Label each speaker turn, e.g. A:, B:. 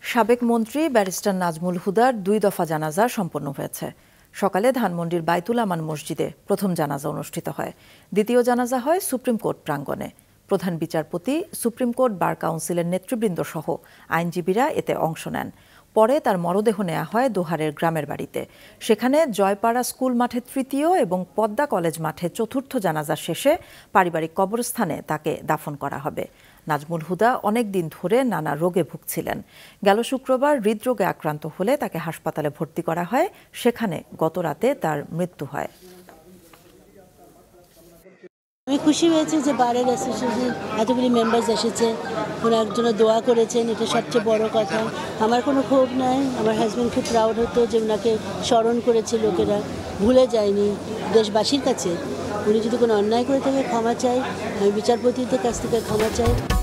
A: সাবেক মন্ত্রী ব্যারিস্টার নাজমুল হুদার 2 দফা জানাজা সম্পন্ন হয়েছে। সকালে ধানমন্ডির বাইতুল আমান মসজিদে প্রথম জানাজা অনুষ্ঠিত হয়। দ্বিতীয় জানাজা হয় সুপ্রিম কোর্ট প্রাঙ্গণে। প্রধান বিচারপতি, সুপ্রিম কোর্ট বার কাউন্সিলের নেতৃবৃন্দ সহ আইনজীবীরা এতে অংশ নেন। পরে তার মরদেহ নেওয়া হয় দোহারের গ্রামের বাড়িতে। সেখানে জয়পাড়া স্কুল মাঠে তৃতীয় এবং পদ্মা কলেজ মাঠে চতুর্থ জানাজা শেষে পারিবারিক কবরস্থানে তাকে দাফন করা হবে। নাজমুল হুদা অনেক দিন ধরে নানা রোগে ভুগছিলেন। গেল শুক্রবার হৃদরোগে আক্রান্ত হলে তাকে হাসপাতালে ভর্তি করা হয়। সেখানে গত রাতে তার মৃত্যু হয়।
B: আমি খুশি হয়েছি যে বারের অ্যাসোসিয়েশন এতগুলি মেম্বার্স এসেছে, ওনার জন্য দোয়া করেছেন, এটা সবচেয়ে বড় কথা। আমার কোনো ক্ষোভ নাই। আমার হাজব্যান্ড খুব প্রাউড হতো যে ওনাকে স্মরণ করেছে লোকেরা, ভুলে যায়নি দেশবাসীর কাছে। উনি যদি কোনো অন্যায় করে থাকে ক্ষমা চাই, আমি বিচারপতিদের কাছ থেকে ক্ষমা চাই।